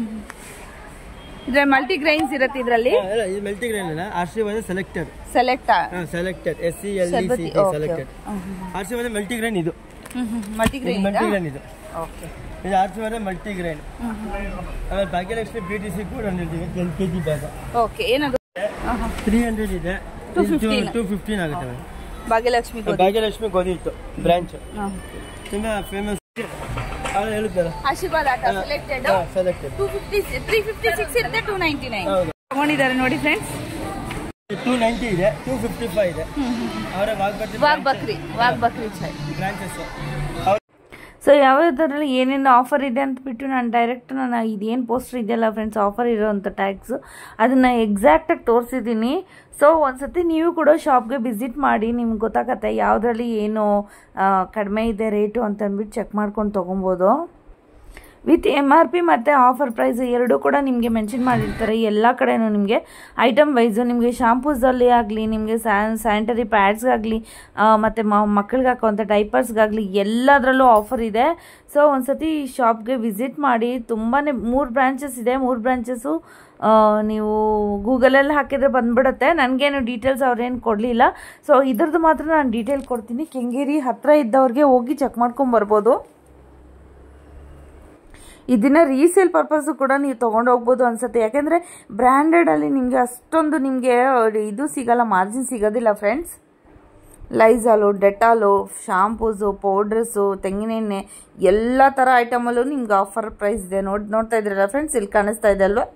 ಇದ್ರ ಮಲ್ಟಿಗ್ರೈನ್ಸ್ ಇರುತ್ತೆ ಇದರಲ್ಲಿ. ಇದು ಮಲ್ಟಿಗ್ರೈನ್ ಅಲ್ಲ, Aashirvaad selected. Select selected S C L E C selected. Aashirvaad multigrain ಇದು. ಮಲ್ಟಿಗ್ರೈನ್ ಮಲ್ಟಿಗ್ರೈನ್ ಇದು. ಓಕೆ ಇದು ಆಶೀರ್ವಾದ ಮಲ್ಟಿಗ್ರೈನ್. ಆಮೇಲೆ ಭಾಗ್ಯಲಕ್ಷ್ಮಿ ಬಿ ಟಿ ಸಿ ಕೂಡ ಹೊಂದಿರ್ತೀವಿ ten K G bag. Okay ಏನದು? ತ್ರೀ ಹಂಡ್ರೆಡ್ ಇದೆ, ಟೂ ಫಿಫ್ಟೀನ್ ಟೂ ಫಿಫ್ಟೀನ್ ಆಗುತ್ತೆ. ಭಾಗ್ಯಲಕ್ಷ್ಮಿ ಭಾಗ್ಯಲಕ್ಷ್ಮಿ ಗೋಧಿ ಇತ್ತು ಬ್ರಾಂಚ್, ತುಂಬಾ famous. Aashirvaad atta selected selected two fifty three fifty six ಇರುತ್ತೆ, ಟೂ ನೈಂಟಿ ನೈನ್ ತಗೊಂಡಿದ್ದಾರೆ ನೋಡಿ ಫ್ರೆಂಡ್ಸ್. ಟೂ ನೈಂಟಿ ಇದೆ, ಟೂ ಫಿಫ್ಟಿ ಫೈವ್ ಇದೆ. ಅವರ ವಾಗ್ ಬಕ್ರಿ ವಾಗ್ ಬಕ್ರಿ ಚಾಯ್ ಬ್ರಾಂಚಸ್. ಸೊ ಯಾವುದರಲ್ಲಿ ಏನೇನು ಆಫರ್ ಇದೆ ಅಂತ ಬಿಟ್ಟು ನಾನು ಡೈರೆಕ್ಟ್ ನಾನು ಇದೇನು ಪೋಸ್ಟರ್ ಇದೆಯಲ್ಲ ಫ್ರೆಂಡ್ಸ್ ಆಫರ್ ಇರೋವಂಥ ಟ್ಯಾಗ್ಸು ಅದನ್ನು ಎಕ್ಸಾಕ್ಟಾಗಿ ತೋರಿಸಿದ್ದೀನಿ. ಸೊ ಒಂದ್ಸತಿ ನೀವು ಕೂಡ ಶಾಪ್ಗೆ ವಿಸಿಟ್ ಮಾಡಿ, ನಿಮ್ಗೆ ಗೊತ್ತಾಗತ್ತೆ ಯಾವುದರಲ್ಲಿ ಏನು ಕಡಿಮೆ ಇದೆ ರೇಟು ಅಂತಂದ್ಬಿಟ್ಟು ಚೆಕ್ ಮಾಡ್ಕೊಂಡು ತೊಗೊಬೋದು. ವಿತ್ ಎಮ್ ಆರ್ ಪಿ ಮತ್ತು ಆಫರ್ ಪ್ರೈಸ್ ಎರಡೂ ಕೂಡ ನಿಮಗೆ ಮೆನ್ಷನ್ ಮಾಡಿರ್ತಾರೆ ಎಲ್ಲ ಕಡೆಯೂ. ನಿಮಗೆ ಐಟಮ್ ವೈಸು ನಿಮಗೆ ಶಾಂಪೂಸಲ್ಲಿ ಆಗಲಿ, ನಿಮಗೆ ಸ್ಯಾನ್ ಸ್ಯಾನಿಟರಿ ಪ್ಯಾಡ್ಸ್ಗಾಗಲಿ, ಮತ್ತು ಮಕ್ಕಳಿಗೆ ಹಾಕೋವಂಥ ಡೈಪರ್ಸ್ಗಾಗಲಿ ಎಲ್ಲದರಲ್ಲೂ ಆಫರ್ ಇದೆ. ಸೊ ಒಂದು ಸತಿ ಶಾಪ್ಗೆ ವಿಸಿಟ್ ಮಾಡಿ. ತುಂಬಾ ಮೂರು ಬ್ರಾಂಚಸ್ ಇದೆ. ಮೂರು ಬ್ರಾಂಚಸ್ಸು ನೀವು ಗೂಗಲಲ್ಲಿ ಹಾಕಿದರೆ ಬಂದುಬಿಡುತ್ತೆ. ನನಗೇನು ಡೀಟೇಲ್ಸ್ ಅವ್ರೇನು ಕೊಡಲಿಲ್ಲ. ಸೊ ಇದ್ರದ್ದು ಮಾತ್ರ ನಾನು ಡೀಟೇಲ್ ಕೊಡ್ತೀನಿ. ಕೆಂಗೇರಿ ಹತ್ತಿರ ಇದ್ದವ್ರಿಗೆ ಹೋಗಿ ಚೆಕ್ ಮಾಡ್ಕೊಂಬರ್ಬೋದು. ಇದನ್ನು ರೀಸೇಲ್ ಪರ್ಪಸ್ಸು ಕೂಡ ನೀವು ತೊಗೊಂಡು ಹೋಗ್ಬೋದು ಅನ್ಸುತ್ತೆ. ಯಾಕೆಂದರೆ ಬ್ರ್ಯಾಂಡೆಡಲ್ಲಿ ನಿಮಗೆ ಅಷ್ಟೊಂದು ನಿಮಗೆ ಇದು ಸಿಗಲ್ಲ, ಮಾರ್ಜಿನ್ ಸಿಗೋದಿಲ್ಲ ಫ್ರೆಂಡ್ಸ್. ಲೈಝಾಲು, ಡೆಟಾಲು, ಶಾಂಪೂಸು, ಪೌಡ್ರಸ್ಸು, ತೆಂಗಿನೆಣ್ಣೆ ಎಲ್ಲ ಥರ ಐಟಮಲ್ಲೂ ನಿಮ್ಗೆ ಆಫರ್ ಪ್ರೈಸ್ ಇದೆ. ನೋಡಿ ನೋಡ್ತಾ ಇದ್ದೀರಲ್ಲ ಫ್ರೆಂಡ್ಸ್, ಇಲ್ಲಿ ಕಾಣಿಸ್ತಾ ಇದೆ ಅಲ್ವಾ?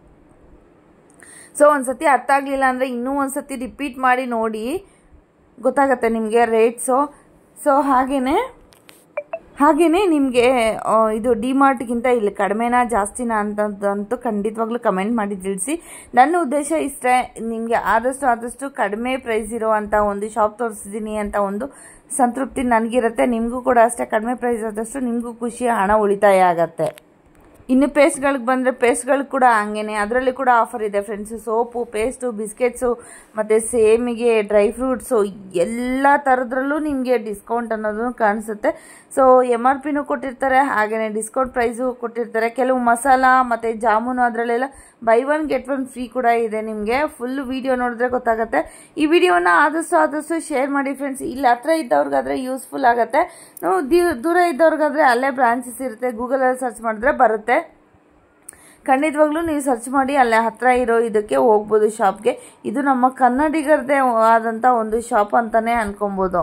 ಸೊ ಒಂದು ಸತಿ ಅರ್ಥ ಆಗಲಿಲ್ಲ ಅಂದರೆ ಇನ್ನೂ ಒಂದು ಸತಿ ರಿಪೀಟ್ ಮಾಡಿ ನೋಡಿ, ಗೊತ್ತಾಗತ್ತೆ ನಿಮಗೆ ರೇಟ್ಸು. ಸೊ ಹಾಗೆಯೇ ಹಾಗೆಯೇ ನಿಮಗೆ ಇದು ಡಿಮಾರ್ಟ್ಗಿಂತ ಇಲ್ಲಿ ಕಡಿಮೆನಾ ಜಾಸ್ತಿನಾ ಅಂತಂತೂ ಖಂಡಿತವಾಗ್ಲೂ ಕಮೆಂಟ್ ಮಾಡಿ ತಿಳಿಸಿ. ನನ್ನ ಉದ್ದೇಶ ಇಷ್ಟೇ, ನಿಮಗೆ ಆದಷ್ಟು ಆದಷ್ಟು ಕಡಿಮೆ ಪ್ರೈಸ್ ಇರೋವಂಥ ಒಂದು ಶಾಪ್ ತೋರಿಸಿದ್ದೀನಿ ಅಂತ ಒಂದು ಸಂತೃಪ್ತಿ ನನಗಿರುತ್ತೆ. ನಿಮಗೂ ಕೂಡ ಅಷ್ಟೇ, ಕಡಿಮೆ ಪ್ರೈಸ್ ಆದಷ್ಟು ನಿಮಗೂ ಖುಷಿ, ಹಣ ಉಳಿತಾಯ ಆಗತ್ತೆ. ಇನ್ನು ಪೇಸ್ಟ್ಗಳಿಗೆ ಬಂದರೆ ಪೇಸ್ಟ್ಗಳಿಗೆ ಕೂಡ ಹಂಗೇನೆ, ಅದರಲ್ಲಿ ಕೂಡ ಆಫರ್ ಇದೆ ಫ್ರೆಂಡ್ಸ್. ಸೋಪು, ಪೇಸ್ಟು, ಬಿಸ್ಕೆಟ್ಸು ಮತ್ತು ಸೇಮಿಗೆ, ಡ್ರೈ ಫ್ರೂಟ್ಸು ಎಲ್ಲ ಥರದ್ರಲ್ಲೂ ನಿಮಗೆ ಡಿಸ್ಕೌಂಟ್ ಅನ್ನೋದು ಕಾಣಿಸುತ್ತೆ. ಸೊ ಎಮ್ ಆರ್ ಪಿನೂ ಕೊಟ್ಟಿರ್ತಾರೆ, ಹಾಗೆಯೇ ಡಿಸ್ಕೌಂಟ್ ಪ್ರೈಸು ಕೊಟ್ಟಿರ್ತಾರೆ. ಕೆಲವು ಮಸಾಲ ಮತ್ತು ಜಾಮೂನು ಅದರಲ್ಲೆಲ್ಲ buy one get one free ಕೂಡ ಇದೆ. ನಿಮಗೆ ಫುಲ್ ವಿಡಿಯೋ ನೋಡಿದ್ರೆ ಗೊತ್ತಾಗುತ್ತೆ. ಈ ವಿಡಿಯೋನ ಆದಷ್ಟು ಆದಷ್ಟು ಶೇರ್ ಮಾಡಿ ಫ್ರೆಂಡ್ಸ್. ಇಲ್ಲಿ ಹತ್ರ ಇದ್ದವ್ರಿಗಾದರೆ ಯೂಸ್ಫುಲ್ ಆಗುತ್ತೆ. ನಾವು ದೂರ ಇದ್ದವ್ರಿಗಾದರೆ ಅಲ್ಲೇ ಬ್ರಾಂಚಸ್ ಇರುತ್ತೆ, ಗೂಗಲಲ್ಲಿ ಸರ್ಚ್ ಮಾಡಿದ್ರೆ ಬರುತ್ತೆ. ಖಂಡಿತವಾಗ್ಲೂ ನೀವು ಸರ್ಚ್ ಮಾಡಿ ಅಲ್ಲೇ ಹತ್ರ ಇರೋ ಇದಕ್ಕೆ ಹೋಗ್ಬೋದು ಶಾಪ್ಗೆ. ಇದು ನಮ್ಮ ಕನ್ನಡಿಗರದೇ ಆದಂಥ ಒಂದು ಶಾಪ್ ಅಂತಲೇ ಅನ್ಕೊಬೋದು.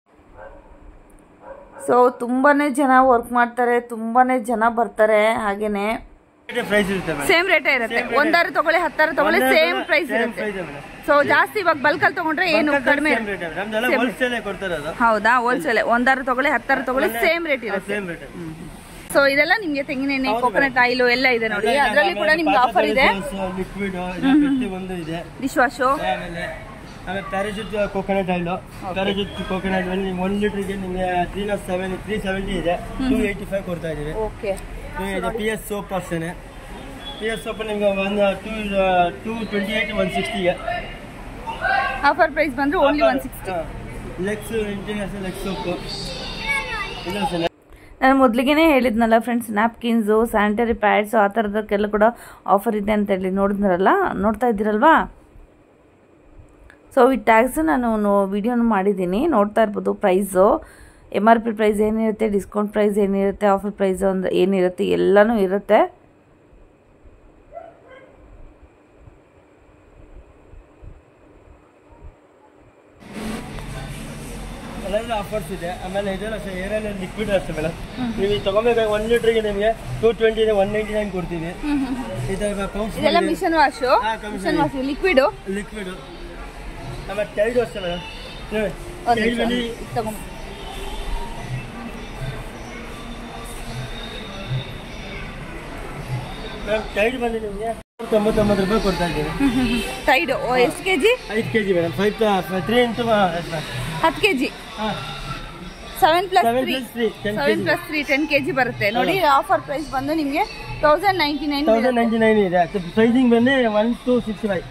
ಸೊ ತುಂಬಾ ಜನ ವರ್ಕ್ ಮಾಡ್ತಾರೆ, ತುಂಬಾ ಜನ ಬರ್ತಾರೆ. ಹಾಗೇನೆ ಸೇಮ್ ರೇಟೇ ಇರುತ್ತೆ. ಒಂದಾರು ತಗೊಳ್ಳಿ, ಹತ್ತಾರು ತಗೊಳ್ಳಿ, ಸೇಮ್ ಪ್ರೈಸ್ ಇರುತ್ತೆ. ಸೊ ಜಾಸ್ತಿ ಇವಾಗ ಬಲ್ಕಲ್ಲಿ ತಗೊಂಡ್ರೆ ಏನು ಕಡಿಮೆ. ಹೌದಾ, ಹೋಲ್ಸೇಲ್. ಒಂದಾರು ತಗೊಳ್ಳಿ, ಹತ್ತಾರು ತಗೊಳ್ಳಿ, ಸೇಮ್ ರೇಟ್ ಇರುತ್ತೆ. ಸೊ ಇದೆಲ್ಲ ನಿಮ್ಗೆ ತೆಂಗಿನೆಣ್ಣೆ, ಕೋಕೋನಟ್ ಆಯಿಲ್ ಎಲ್ಲ ಇದೆ ನೋಡಿ. ಅದರಲ್ಲಿ ಕೂಡ ನಿಮ್ಗೆ ಆಫರ್ ಇದೆ. ಡಿಶ್ ವಾಶು, ಆಮೇಲೆ Parachute coconut oil, Parachute coconut oil one ಲೀಟರ್ಗೆ ನಿಮಗೆ three naught seven three seventy ಇದೆ, ಟೂ ಏಯ್ಟಿ ಫೈವ್ ಕೊಡ್ತಾ ಇದೀವಿ. ಓಕೆ. ಪಿ ಎಸ್ ಸೋಪ್ ಅಷ್ಟೇ. ಪಿ ಎಸ್ ಸೋಪ್ ನಿಮ್ಗೆ one two two twenty eight one ಸಿಕ್ಸ್ಟಿಗೆ ಆಫರ್ ಪ್ರೈಸ್ ಬಂದ್ರೆ only one sixty. Lux international Lux soap ಇಲ್ಲ. ನಾನು ಮೊದಲಿಗೆ ಹೇಳಿದ್ನಲ್ಲ ಫ್ರೆಂಡ್ಸ್, ನ್ಯಾಪ್ಕಿನ್ಸು, ಸ್ಯಾನಿಟರಿ ಪ್ಯಾಡ್ಸು ಆ ಥರದಕ್ಕೆಲ್ಲ ಕೂಡ ಆಫರ್ ಇದೆ ಅಂತ ಹೇಳಿ ನೋಡಿದ್ರಲ್ಲ, ನೋಡ್ತಾ ಇದ್ದೀರಲ್ವಾ. ಸೊ ಈ ಟ್ಯಾಗ್ಸು ನಾನು ವಿಡಿಯೋನು ಮಾಡಿದ್ದೀನಿ, ನೋಡ್ತಾ ಇರ್ಬೋದು. Price, M R P price ಏನಿರುತ್ತೆ, ಡಿಸ್ಕೌಂಟ್ ಪ್ರೈಸ್ ಏನಿರುತ್ತೆ, ಆಫರ್ ಪ್ರೈಸ್ ಅಂದರೆ ಏನಿರುತ್ತೆ, ಎಲ್ಲನೂ ಇರುತ್ತೆ. ಎಲ್ಲ ಆಫರ್ಸ್ ಇದೆ. ಆಮೇಲೆ ಇದೆಲ್ಲ ಏರಿಯಲ್ ಲಿಕ್ವಿಡ್ ಅಷ್ಟೇ ಮೇಡಮ್. ನೀವು ತಗೋಬೇಕು ಒನ್ ಲೀಟರ್ಗೆ ನಿಮಗೆ ಟೂ ಟ್ವೆಂಟಿ ಇದೆ, ಒನ್ ನೈಂಟಿ ನೈನ್ ಕೊಡ್ತೀವಿ. ಇದೆಲ್ಲ machine wash, machine wash liquid liquid. ಆಮೇಲೆ ಟೈಡ್ ಅಷ್ಟೇ ಮೇಡಮ್. ತಗೊಂಡು ಟೈಡ್ ಬಂದು ನಿಮಗೆ ತೊಂಬತ್ತೊಂಬತ್ತು ರೂಪಾಯಿ ಕೊಡ್ತಾ ಇದ್ದೀವಿ. ಟೈಡ್ ಎಷ್ಟು ಕೆ ಜಿ? ಐದು K G madam. Five three into ಹತ್ತು K G, seven plus three seven plus three ten K G ಬರುತ್ತೆ ನೋಡಿ. ಆಫರ್ ಪ್ರೈಸ್ ಬಂದು ನಿಮಗೆ thousand ninety nine thousand ninety nine ಇದೆ. ಪ್ರೈಸಿಂಗ್ ಬಂದು ಒನ್ ಟು ಸಿಕ್ಸ್ಟಿ ಫೈವ್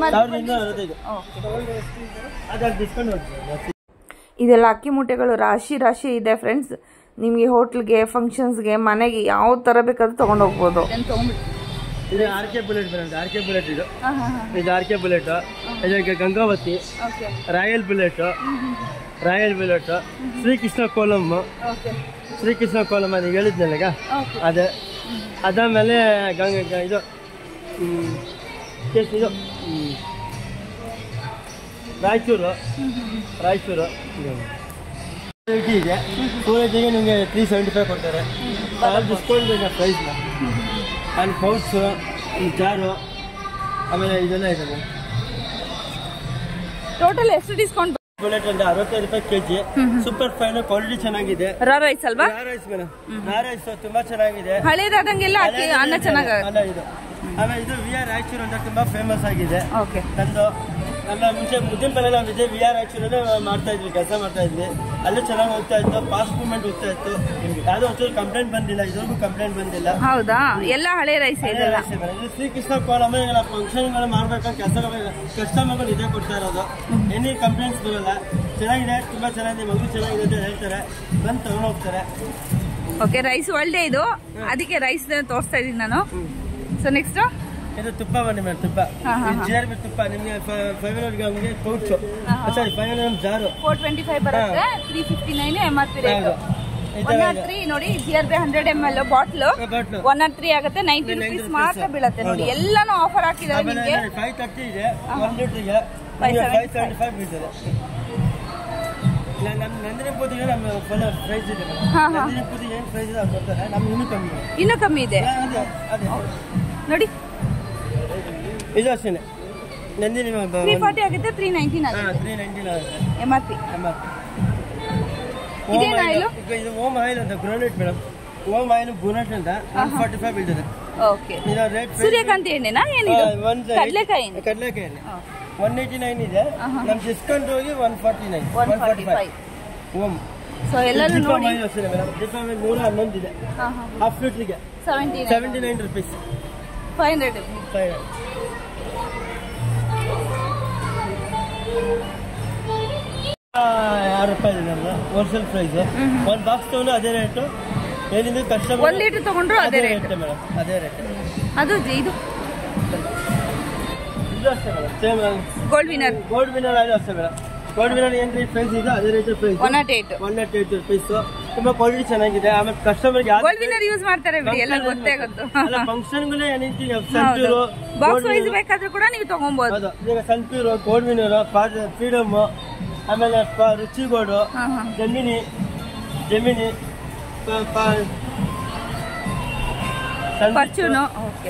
ಇದೆಲ್ಲ ಅಕ್ಕಿ ಮೂಟೆಗಳು ರಾಶಿ ರಾಶಿ ಇದೆ ಫ್ರೆಂಡ್ಸ್. ನಿಮಗೆ ಹೋಟ್ಲ್ಗೆ, ಫಂಕ್ಷನ್ಸ್ಗೆ, ಮನೆಗೆ ಯಾವ ಥರ ಬೇಕಾದ್ರೂ ತೊಗೊಂಡು ಹೋಗ್ಬೋದು. ಇದು ಆರ್ ಕೆ ಬುಲೆಟ್ ಬರುತ್ತೆ. ಆರ್ ಕೆ ಬುಲೆಟ್ ಇದು ಇದು ಆರ್ ಕೆ ಬುಲೆಟ್. ಇದಕ್ಕೆ Gangavati, royal bullet, royal bullet, Shrikrishna kolam, Shrikrishna kolam ನೀವು ಹೇಳಿದ್ನಲ್ಲ ಅದೇ. ಅದಾದಮೇಲೆ ಗಂಗ ಇದು ಇದು ರಾಯಚೂರು, ರಾಯಚೂರು ಇದೆ. ಸೂರಜ್ಗೆ ನಿಮಗೆ ತ್ರೀ ಸೆವೆಂಟಿ ಫೈವ್ ಕೊಡ್ತಾರೆ. ಡಿಸ್ಕೌಂಟ್ ಇದೆ ಪ್ರೈಸ್ನ. ಅಲ್ಲಿ ಪೌಚು, ಜಾರು, ಆಮೇಲೆ ಇದೆಲ್ಲ ಇದೆ. ಟೋಟಲ್ ಎಷ್ಟು ಡಿಸ್ಕೌಂಟ್? ಬುಲೆಟ್ ಒಂದು ಅರವತ್ತೈದು ರೂಪಾಯಿ ಕೆಜಿ. ಸೂಪರ್ ಫೈನ್, ಕ್ವಾಲಿಟಿ ಚೆನ್ನಾಗಿದೆ. ರಾ ರೈಸ್ ಅಲ್ವಾ? Raw rice madam. Raw rice ತುಂಬಾ ಚೆನ್ನಾಗಿದೆ. ಹಳೇದಾದಂಗೆಲ್ಲ ಅನ್ನ ಚೆನ್ನಾಗಿ. ಇದು ಆಮೇಲೆ ಇದು ವಿ ಆರ್ ರಾಯಚೂರು ಅಂತ ತುಂಬಾ ಫೇಮಸ್ ಆಗಿದೆ. ಓಕೆ. ನಂದು ನಮ್ಮ ಮುಂಚೆ ಮುದ್ದಿನ ಮನೇಲಿ ನಾವು ಇದೆ ವಿ ಆರ್ ರಾಯಚೂರಲ್ಲೇ ಮಾಡ್ತಾ ಇದ್ವಿ, ಕೆಲಸ ಮಾಡ್ತಾ ಇದ್ವಿ. ಅಲ್ಲೇ ಚೆನ್ನಾಗಿ ಹೋಗ್ತಾ ಇತ್ತು, ಪಾಸ್ಟ್ ಮೂವ್ಮೆಂಟ್ ಹೋಗ್ತಾ ಇತ್ತು. ಯಾವುದೋ ಒಂಚೂರು ಕಂಪ್ಲೇಂಟ್ ಬಂದಿಲ್ಲ, ಇದ್ರಿಗೂ ಕಂಪ್ಲೇಂಟ್ ಬಂದಿಲ್ಲ. ಹೌದಾ? ಎಲ್ಲ ಹಳೆ ರೈಸ್ ಇದೆ. ಇದು ಶ್ರೀಕೃಷ್ಣ ಕೋಲಮ್. ಈಗ ನಾವು ಫಂಕ್ಷನ್ಗಳು ಮಾಡ್ಬೇಕಂತ ಕೆಲಸ ಕಸ್ಟಮರ್ಗಳು ಇದೇ ಕೊಡ್ತಾ ಇರೋದು. ಎನಿ ಕಂಪ್ಲೇಂಟ್ಸ್ ಬರೋಲ್ಲ. ಚೆನ್ನಾಗಿದೆ, ತುಂಬಾ ಚೆನ್ನಾಗಿದೆ, ಮಗು ಚೆನ್ನಾಗಿದೆ ಅಂತ ಹೇಳ್ತಾರೆ, ಬಂದು ತಗೊಂಡು ಹೋಗ್ತಾರೆ. ಓಕೆ, ರೈಸ್ ಒಳ್ಳೆ ಇದು, ಅದಕ್ಕೆ ರೈಸ್ ತೋರಿಸ್ತಾ ಇದ್ದೀನಿ ನಾನು. ಸೊ ನೆಕ್ಸ್ಟ್ ಇದು ತುಪ್ಪ ಬನ್ನಿ ಮೇಡಮ್. ತುಪ್ಪ ಜಿ ಆರ್ ಬಿ ತುಪ್ಪ ನಿಮಗೆ ಫೈವ್ ಹಂಡ್ರೆಡ್ ಗ್ರಾಮ್ಗೆ pouch, sorry five hundred jar four twenty five ಬರುತ್ತೆ. Three fifty nine M R P rate. One naught three ನೋಡಿ, G R B hundred M L bottle one naught three ಆಗುತ್ತೆ. Ninety rupees ಮಾತ್ರ ಬೀಳುತ್ತೆ ನೋಡಿ. ಎಲ್ಲಾನು offer ಹಾಕಿದ್ದಾರೆ ನಿಮಗೆ. Five thirty ಇದೆ ಒನ್ ಲೀಟರ್ಗೆ, ಫೈವ್ ಸೆವೆಂಟಿ ಫೈವ್ ಬೀಳ್ತದೆ. ನಮ್ಮ ನಂದಿನಿ ಪೂತಿಗೆ ನಮ್ಮ ಫುಲ್ ಪ್ರೈಸ್ ಇದೆ. ನಂದಿನಿ ಪೂತಿಗೆ ಏನು ಪ್ರೈಸ್ ಇದೆ ಅದು ಕೊಡ್ತಾರೆ. ನಮ್ಗೆ ಇನ್ನೂ ಕಮ್ಮಿ ಇನ್ನೂ ಕಮ್ಮಿ ಇದೆ ನೋಡಿ. ಇದು ಅಷ್ಟೇ ನಂದಿನಿ ತ್ರೀ ಫಾರ್ಟಿ ಆಗುತ್ತೆ, ತ್ರೀ ನೈನ್ಟೀನ್ ಆಗುತ್ತೆ. ತ್ರೀ ನೈನ್ಟೀನ್ ಆಗುತ್ತೆ M R P. M R P ಇದೇನು ಆಯಿಲ್? ಇದು ಓಮ್ ಆಯಿಲ್ ಅಂತ groundnut madam. Om oil groundnut ಅಂತ ಒನ್ ಫಾರ್ಟಿ ಫೈವ್ ಬೀಳ್ತದೆ. ಓಕೆ. ಸೂರ್ಯಕಾಂತಿ ಎಣ್ಣೆನಾ ಏನಿದೆ? ಕಡಲೆಕಾಯಿ ಎಣ್ಣೆ. ಕಡಲೆಕಾಯಿ ಎಣ್ಣೆ ಒನ್ ಏಯ್ಟಿ ನೈನ್ ಇದೆ. ನಮ್ಮ ಡಿಸ್ಕೌಂಟ್ ಹೋಗಿ one forty nine one forty five Om so ಎಲ್ಲರೂ ನೋಡಿ ದೀಪಾವಳಿ ನೂರ ಹನ್ನೊಂದು ಇದೆ ಹಾಫ್ ಲೀಟ್ರಿಗೆ seventy seventy nine rupees five hundred five ಆರು ರೂಪಾಯಿ ಇದೆ ಹೋಲ್ಸೇಲ್ ಪ್ರೈಸ್ ಒಂದು ಬಾಕ್ಸ್ ತಗೊಂಡು ಅದೇ ರೇಟು ಏನಿದೆ ಕಸ್ಟಮರ್ ಒಂದು ಲೀಟರ್ ತಗೊಂಡ್ರು ಅದೇ ರೇಟ್ ಮೇಡಮ್ ಅದೇ ರೇಟ್ ಅದು ಇದು ಇದು ಅಷ್ಟೇ madam same Gold Winner Gold Winner ಆಗಿದೆ ಅಷ್ಟೇ ಮೇಡಮ್ ಗೋಲ್ಡ್ ವಿನರ್ ಏನು ರೇಟ್ ಪ್ರೈಸ್ ಇದೆ ಅದೇ rate price one naught eight one naught eight rupees ತುಂಬಾ ಕ್ವಾಲಿಟಿ ಚೆನ್ನಾಗಿದೆ ಆಮೇಲೆ ಕಸ್ಟಮರ್ ಗೋಲ್ಡ್ ವಿನರ್ ಯೂಸ್ ಮಾಡ್ತಾರೆ ಬಿಡಿ ಎಲ್ಲ ಗೊತ್ತೇ ಗೊತ್ತು ಅಲ್ಲ ಫಂಕ್ಷನ್ಗಳೇ ಏನಿದೆ ಸನ್ಪ್ಯೂರ್ ಬಾಕ್ಸ್ ವೈಸ್ ಬೇಕಾದ್ರೂ ಕೂಡ ನೀವು ತಗೊಬಹುದು ಹೌದು ಈಗ ಸನ್ಪ್ಯೂರ್ ಗೋಲ್ಡ್ ವಿನರ್ ಫ್ರೀಡಮ್ ಆಮೇಲೆ ರುಚಿಗೋಡು ಜಮಿನಿ ಜಮಿನಿ ಫಾರ್ಚೂನ್ ಓಕೆ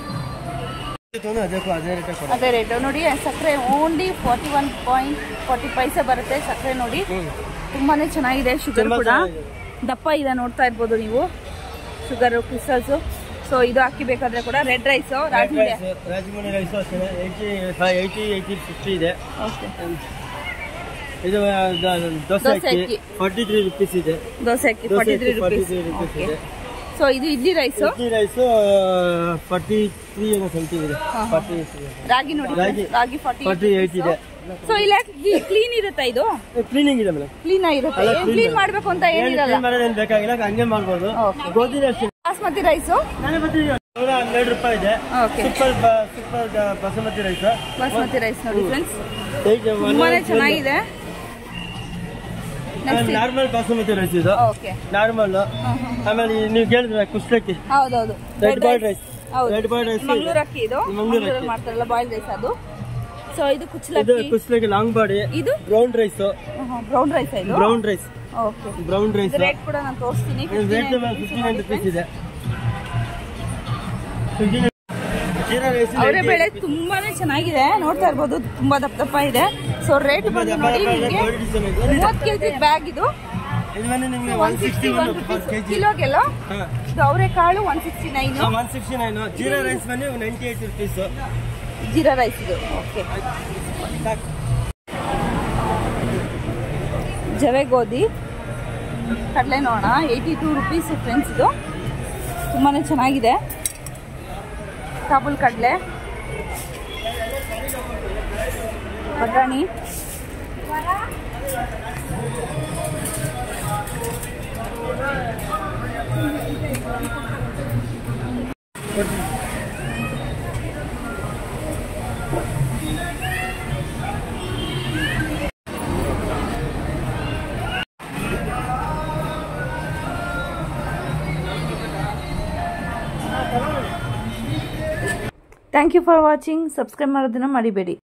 ಅದೇ ರೇಟ್ ನೋಡಿ ಸಕ್ಕರೆ only forty one point forty ಪೈಸೆ ಬರುತ್ತೆ ಸಕ್ಕರೆ ನೋಡಿ ತುಂಬಾನೇ ಚೆನ್ನಾಗಿದೆ ಶುಗರ್ ಕೂಡ ದಪ್ಪ ಇದೆ ನೋಡ್ತಾ ಇರ್ಬೋದು ನೀವು ಶುಗರ್ ಕ್ರಿಸ್ಟಲ್ಸ್ ಸೊ ಇದು ಅಕ್ಕಿ ಬೇಕಾದ್ರೆ ಕೂಡ red rice Rajahmundry rice eighty eighty fifty ಇದೆ ಇದು ದೋಸೆ ಅಕ್ಕಿ ಫಾರ್ಟಿ ತ್ರೀ ರುಪೀಸ್ ಇದೆ ದೋಸೆ ಅಕ್ಕಿ ಫಾರ್ಟಿ ತ್ರೀ ರುಪೀಸ್ ಇದೆ ಸೊ ಇದು idli rice idli rice forty three ಏನೋ ಸಮಥಿಂಗ್ ಇದೆ ರಾಗಿ ನೋಡಿ ರಾಗಿ ಫಾರ್ಟಿ ಫಾರ್ಟಿ ಏಯ್ಟ್ ಇದೆ ಸೊ ಇಲ್ಲ ಕ್ಲೀನ್ ಇರುತ್ತಾ ಇದು ಕ್ಲೀನಿಂಗ್ ಇದೆ ಮೇಡಮ್ ಕ್ಲೀನ್ ಆಗಿರುತ್ತೆ ಕ್ಲೀನ್ ಮಾಡ್ಬೇಕು ಅಂತ ಏನಿರಲ್ಲ ಮಾಡೋದೇನು ಬೇಕಾಗಿಲ್ಲ ಹಂಗೆ ಮಾಡ್ಬೋದು ಗೋಧಿ ಬಾಸ್ಮತಿ ರೈಸ್ ನೂರ ಹನ್ನೆರಡು ರೂಪಾಯಿ ಇದೆ super super basmati rice basmati rice ನೋಡಿ ಫ್ರೆಂಡ್ಸ್ ತುಂಬಾನೇ ಚೆನ್ನಾಗಿದೆ ನಾರ್ಮಲ್ ಬಾಸುಮತಿ ರೈಸ್ ಇದು ನಾರ್ಮಲ್ ಆಮೇಲೆ ನೀವು ಕೇಳಿದ್ರೆ ಕುಷ್ಟಕ್ಕಿ ಹೌದೌದು red boiled rice red boiled rice Mangaluru ಅಕ್ಕಿ ಇದು ಮಂಗಳೂರು ಮಾಡ್ತಾರಲ್ಲ ಬಾಯ್ಲ್ಡ್ ರೈಸ್ ಅದು ಸೊ ಇದು ಕುಚ್ಚಲಕ್ಕಿ ಇದು ಕುಚ್ಚಲಕ್ಕಿ ಲಾಂಗ್ ಬಾಡಿ ಇದು ಬ್ರೌನ್ ರೈಸ್ ಬ್ರೌನ್ ರೈಸ್ ಇದು brown rice okay brown rice rate ಕೂಡ ನಾನು ತೋರಿಸ್ತೀನಿ ರೇಟ್ ಫಿಫ್ಟಿ ನೈನ್ ರುಪೀಸ್ ಇದೆ ಅವರೇ ಬೆಳೆ ತುಂಬಾನೇ ಚೆನ್ನಾಗಿದೆ ನೋಡ್ತಾ ಇರ್ಬೋದು ತುಂಬಾ ದಪ್ಪ ದಪ್ಪ ಇದೆ ಸೊ ರೇಟ್ ಬಂದು ನೋಡಿ ನಿಮಗೆ ಮೂವತ್ತು ಕೆಜಿ ಬ್ಯಾಗ್ ಇದು ಒನ್ ಸಿಕ್ಸ್ಟಿ ಒನ್ ರುಪೀಸ್ ಕಿಲೋಗೆಲ್ಲ ಇದು ಅವರೆಕಾಳು one sixty nine one sixty nine jeera rice ಬಂದು ninety eight rupees jeera rice ಇದು ಓಕೆ ಜವೆ ಗೋಧಿ ಕಡಲೆ ನೋಣ ಏಯ್ಟಿ ಟೂ ರುಪೀಸ್ ಫ್ರೆಂಡ್ಸ್ ಇದು ತುಂಬಾನೇ ಚೆನ್ನಾಗಿದೆ ಕಾಬೂಲ್ ಕಡಲೆ ಬಟಾಣಿ thank you for watching subscribe ಮಾಡೋದನ್ನ ಮರಿಬೇಡಿ.